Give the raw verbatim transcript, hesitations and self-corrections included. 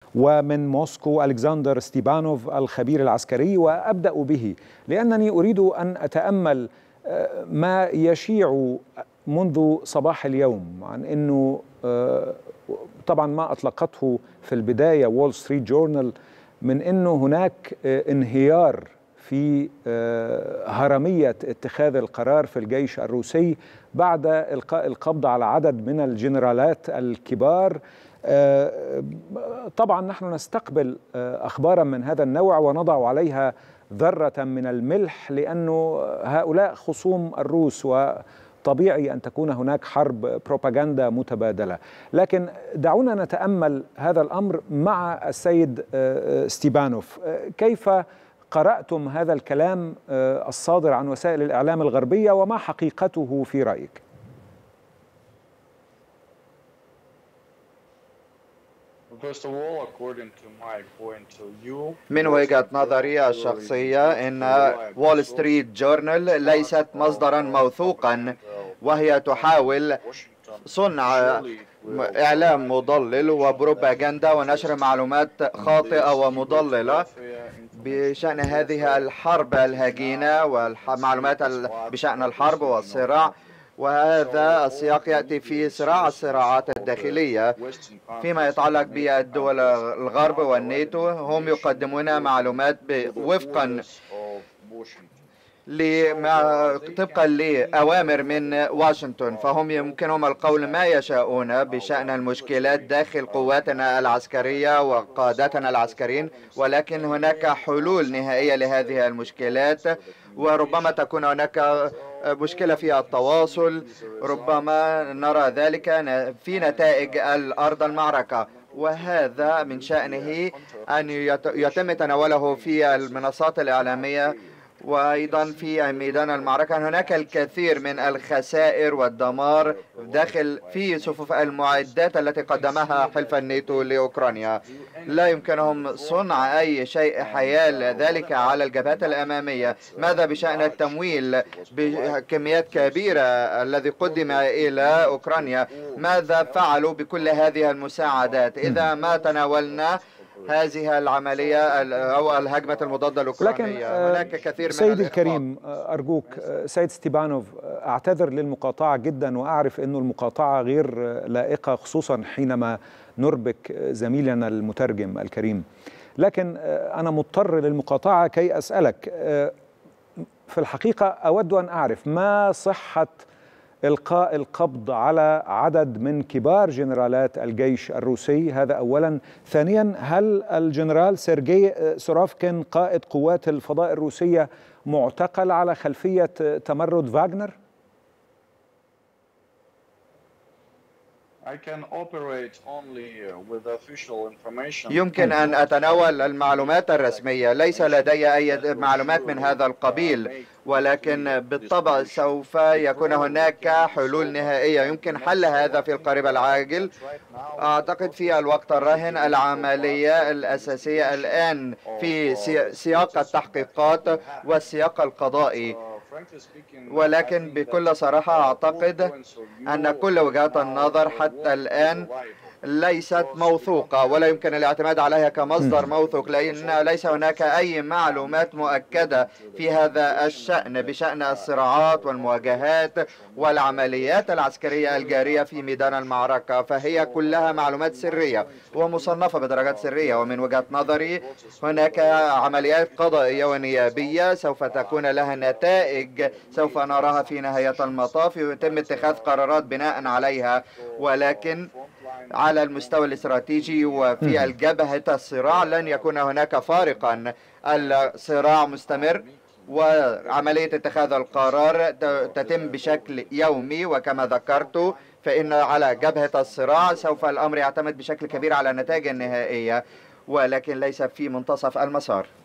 ومن موسكو ألكسندر ستيبانوف الخبير العسكري، وأبدأ به لأنني أريد أن أتأمل ما يشيع منذ صباح اليوم عن أنه طبعا ما أطلقته في البداية وول ستريت جورنال من أنه هناك انهيار في هرمية اتخاذ القرار في الجيش الروسي بعد إلقاء القبض على عدد من الجنرالات الكبار. طبعا نحن نستقبل أخبارا من هذا النوع ونضع عليها ذرة من الملح، لأنه هؤلاء خصوم الروس وطبيعي أن تكون هناك حرب بروباغندا متبادلة. لكن دعونا نتأمل هذا الأمر مع السيد ستيبانوف. كيف قرأتم هذا الكلام الصادر عن وسائل الإعلام الغربية وما حقيقته في رأيك؟ من وجهة نظري الشخصية إن وول ستريت جورنال ليست مصدرا موثوقا، وهي تحاول صنع إعلام مضلل وبروباغندا ونشر معلومات خاطئة ومضللة بشأن هذه الحرب الهجينة والمعلومات بشأن الحرب والصراع. وهذا السياق يأتي في صراع الصراعات الداخلية فيما يتعلق بالدول الغرب والناتو. هم يقدمون معلومات وفقا لما طبقا لأوامر من واشنطن، فهم يمكنهم القول ما يشاءون بشأن المشكلات داخل قواتنا العسكرية وقادتنا العسكريين، ولكن هناك حلول نهائية لهذه المشكلات، وربما تكون هناك مشكلة في التواصل، ربما نرى ذلك في نتائج الأرض المعركة، وهذا من شأنه أن يتم تناوله في المنصات الإعلامية وأيضا في ميدان المعركة. هناك الكثير من الخسائر والدمار داخل في صفوف المعدات التي قدمها حلف الناتو لأوكرانيا. لا يمكنهم صنع أي شيء حيال ذلك على الجبهات الأمامية. ماذا بشأن التمويل بكميات كبيرة الذي قدم إلى أوكرانيا؟ ماذا فعلوا بكل هذه المساعدات إذا ما تناولنا هذه العملية أو الهجمة المضادة الأوكرانية؟ هناك كثير من سيدي الكريم أرجوك سيد ستيبانوف، أعتذر للمقاطعة جدا وأعرف أن المقاطعة غير لائقة خصوصا حينما نربك زميلنا المترجم الكريم، لكن أنا مضطر للمقاطعة كي أسألك. في الحقيقة أود أن أعرف ما صحة إلقاء القبض على عدد من كبار جنرالات الجيش الروسي؟ هذا أولا. ثانيا، هل الجنرال سيرجي سوروفكين قائد قوات الفضاء الروسية معتقل على خلفية تمرد فاغنر؟ يمكن أن أتناول المعلومات الرسمية، ليس لدي أي معلومات من هذا القبيل، ولكن بالطبع سوف يكون هناك حلول نهائية يمكن حل هذا في القريب العاجل. أعتقد في الوقت الراهن العملية الأساسية الآن في سياق التحقيقات والسياق القضائي، ولكن بكل صراحة أعتقد أن كل وجهات النظر حتى الآن ليست موثوقة ولا يمكن الاعتماد عليها كمصدر موثوق، لأن ليس هناك أي معلومات مؤكدة في هذا الشأن بشأن الصراعات والمواجهات والعمليات العسكرية الجارية في ميدان المعركة، فهي كلها معلومات سرية ومصنفة بدرجات سرية. ومن وجهة نظري هناك عمليات قضائية ونيابية سوف تكون لها نتائج سوف نراها في نهاية المطاف، ويتم اتخاذ قرارات بناء عليها، ولكن على المستوى الاستراتيجي وفي الجبهة الصراع لن يكون هناك فارقا. الصراع مستمر وعملية اتخاذ القرار تتم بشكل يومي، وكما ذكرت فإن على جبهة الصراع سوف الأمر يعتمد بشكل كبير على النتائج النهائية، ولكن ليس في منتصف المسار.